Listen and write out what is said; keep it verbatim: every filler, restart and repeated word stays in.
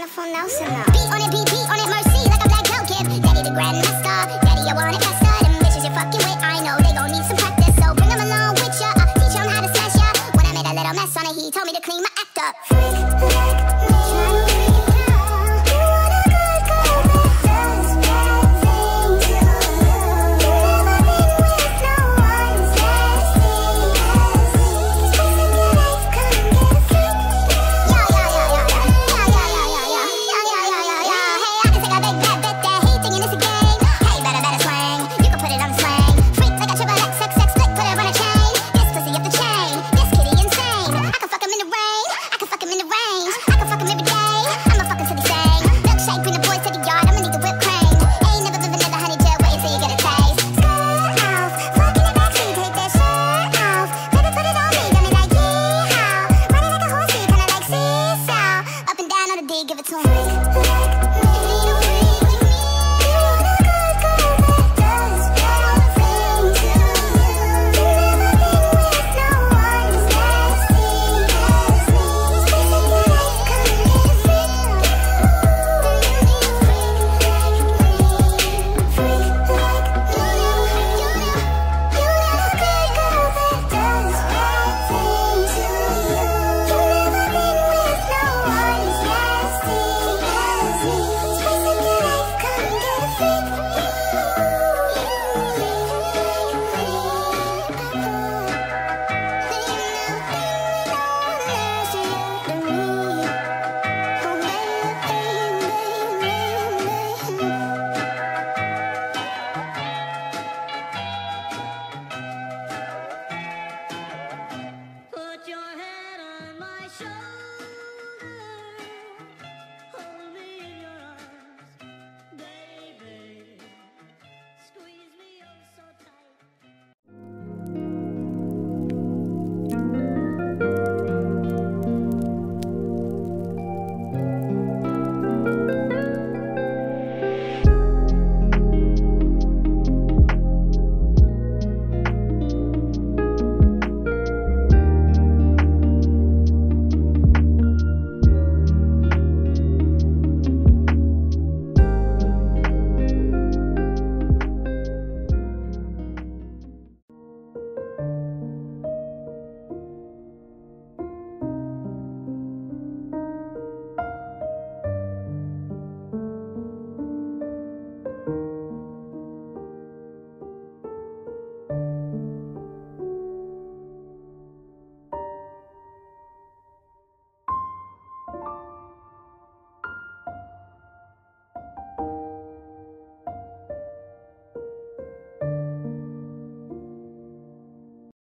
full Nelson now. Beat on it, beat, beat on it, mercy, like a black belt kid. Daddy the grandmaster, daddy I want it faster. Them bitches you're fucking with, I know they gon' need some practice. So bring them along with ya, uh, teach them how to smash ya. When I made a little mess on it, he told me to clean my act up. Freak.